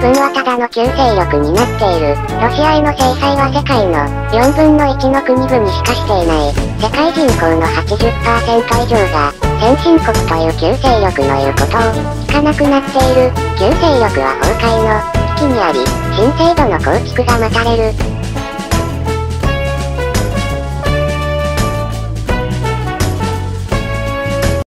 分はただの旧勢力になっている。ロシアへの制裁は世界の4分の1の国々しかしていない。世界人口の 80% 以上が先進国という旧勢力の言うことを聞かなくなっている。旧勢力は崩壊の危機にあり、新制度の構築が待たれる。